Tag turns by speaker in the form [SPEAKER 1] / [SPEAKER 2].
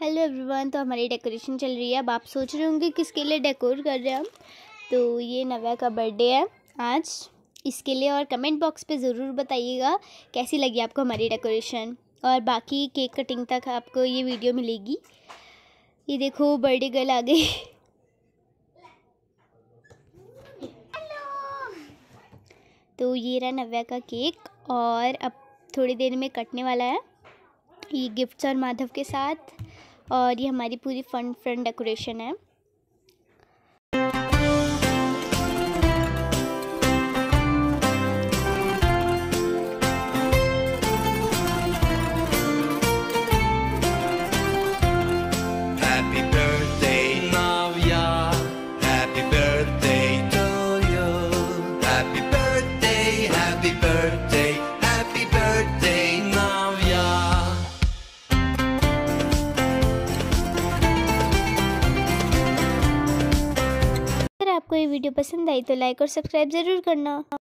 [SPEAKER 1] Hello everyone. तो हमारी decoration चल रही है। अब आप सोच रहे होंगे किसके लिए डेकोर कर रहे हैं हम। तो ये नव्या का बर्थडे है आज, इसके लिए। और कमेंट बॉक्स पे ज़रूर बताइएगा कैसी लगी आपको हमारी डेकोरेशन। और बाकी केक कटिंग तक आपको ये वीडियो मिलेगी। ये देखो बर्थडे गर्ल आ गई। तो ये रहा नव्या का केक और अब थोड़ी देर में कटने वाला है। ये गिफ्ट्स और माधव के साथ। और ये हमारी पूरी फन फ्रंट डेकोरेशन है।
[SPEAKER 2] Happy birthday, Navya. Happy birthday to you. Happy birthday, happy birthday, happy birthday, Navya.
[SPEAKER 1] अगर आपको ये वीडियो पसंद आई तो लाइक और सब्सक्राइब ज़रूर करना।